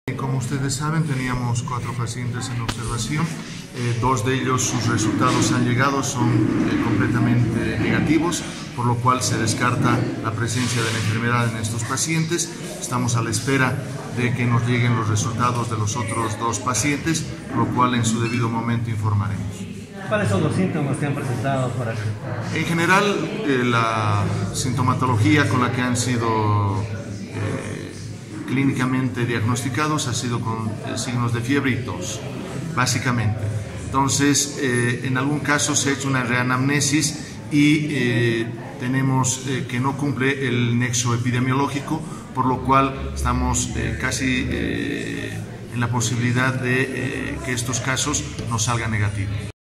Como ustedes saben, teníamos 4 pacientes en observación. 2 de ellos, sus resultados han llegado, son completamente negativos, por lo cual se descarta la presencia de la enfermedad en estos pacientes. Estamos a la espera de que nos lleguen los resultados de los otros 2 pacientes, lo cual en su debido momento informaremos. ¿Cuáles son los síntomas que han presentado por aquí? En general, la sintomatología con la que han sido clínicamente diagnosticados ha sido con signos de fiebre y tos, básicamente. Entonces, en algún caso se ha hecho una reanamnesis y tenemos que no cumple el nexo epidemiológico, por lo cual estamos casi en la posibilidad de que estos casos nos salgan negativos.